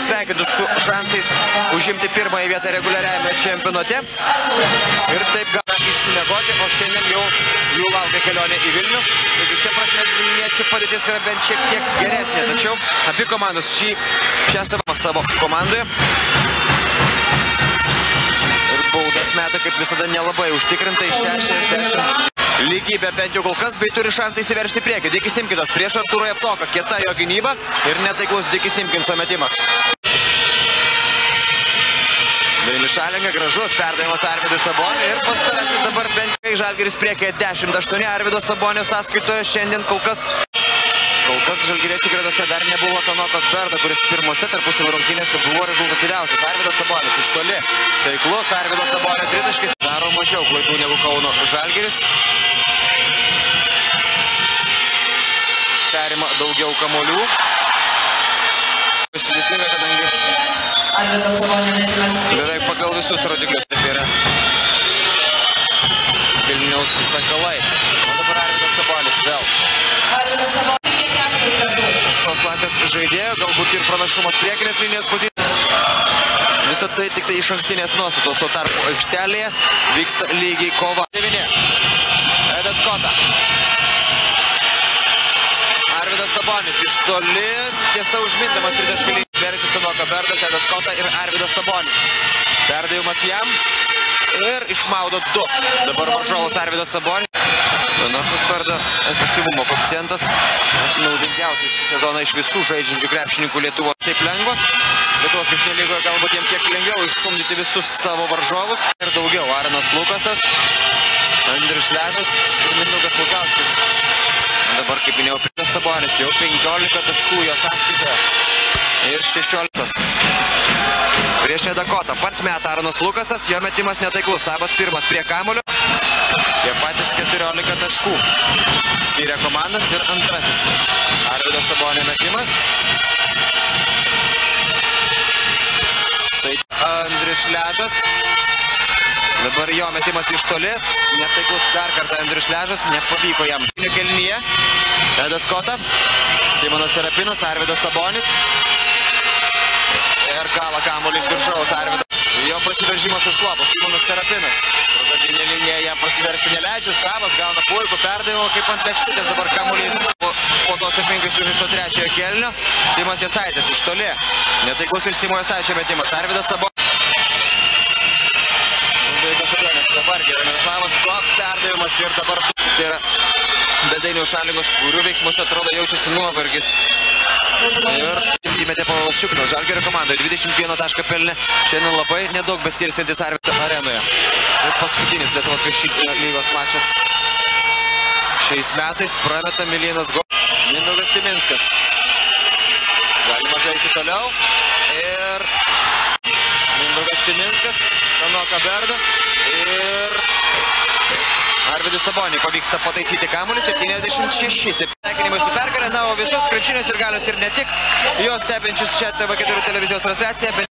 atsisveikintų su šansais užimti pirmąją vietą reguliariajame čempionate. Ir taip gali išsimegoti, o šiandien jau jų laukia kelionė į Vilnių. Taigi šia prasme vilniečių padėtis yra bent šiek tiek geresnė. Tačiau abi komandos šią savo komandoje. Ir baudas meta kaip visada nelabai užtikrintai 60. Lygybė bent jau kol kas, bei turi šansą įsiveržti į priekį. Dikis Simkinas prieš Artūrą Jevtoką. Kieta jo gynyba ir netaiklus Dikis Simkinso metimas. Dainius Šalinga, gražus perdavimas Arvydui Saboniui ir pastarasis dabar bent kai Žalgiris priekyje 10-8 Arvydo Sabonio sąskaitoje. Šiandien kol kas žalgiriečių gretose dar nebuvo Tanokas Berda, kuris pirmose tarpusavio rungtynėse buvo rezultatyviausias. Arvydas Sabonis iš toli. Taiklus Arvydo Sabonio tritaškis. Daro mažiau klaidų negu Kauno Žalgiris. Perima daugiau kamuolių. Sudėtinga, kadangi beveik pagal visus rodiklius taip yra Vilniaus Sakalai. O dabar Arvydas Sabonis vėl. Šitos klasės žaidėjo, galbūt ir pranašumas priekinės linijos pozicijos. Visą tai tik tai iš ankstinės nuostatos. Tuo tarpu aikštelėje vyksta lygiai kova. 9. Edas Kota. Arvydas Sabonis iš toli, tiesa užmindamas tritaškį lygį. Beritis Tanoka Berdas, Edas Kota ir Arvydas Sabonis. Perdavimas jam ir išmaudo 2. Dabar varžovas Arvydas Sabonis. Tanokos Berdo efektyvumo koeficientas naudingiausias šį sezoną iš visų žaidžiančių krepšininkų Lietuvo. Taip lengva. Lietuvos krepšinio lygoje galbūt jiems kiek lengviau išstumdyti visus savo varžovus. Ir daugiau Aronas Lukasas, Andrius Ležas ir Mindaugas Lukauskis. Dabar, kaip minėjau, Arvydas Sabonis jau 15 taškų jo sąskaitoje ir 16. Prieš Edą Kotą pats meta Aronas Lukasas, jo metimas netaiklus. Sabas pirmas prie kamulio. Jie patys 14 taškų. Skyrė komandas ir antrasis. Arvydo Sabonio metimas. Tai Andrius Ležas. Dabar jo metimas iš toli. Netaiklus dar kartą Andrius Ležas. Nepavyko jam. Kelnyje. Edas Kota. Simonas Serapinas. Arvydas Sabonis. Ir gala kamuolį iš viršaus Arvydas. Jo prasiveržimas užklopo. Simonas Serapinas. Pradinė linija jam prasiveršti neleidžia. Savas gauna puikų perdavimą kaip ant lėkštutės. Dabar kamuolys po to sėkmingai sužaisto trečiojo kėlinio. Simas Jasaitis iš toli. Netaiklus ir Simo Jasaičio metimas. Arvydas Sabonis. Dabar Miroslavas toks perdavimas ir dabar tai yra Dainiaus Šalingos, kurių veiksmuose atrodo jaučiasi nuovargis. Ir įmetė Povilas Šiuklinas Žalgirio komandoje 21 tašką pelnė. Šiandien labai nedaug besiilsintis Arvydo arenoje. Ir paskutinis Lietuvos krepšinio lygos mačas šiais metais prameta Milėnas Golis. Mindaugas Timinskas. Galima žaisti toliau. Ir Mindaugas Timinskas, Tanoka Berdas ir Arvydui Saboniui pavyksta pataisyti kamuolį 76. Sveikinimai su pergalė, na, o visus krepšinio sirgalius ir ne tik jos stebinčius šią TV4 televizijos transliaciją.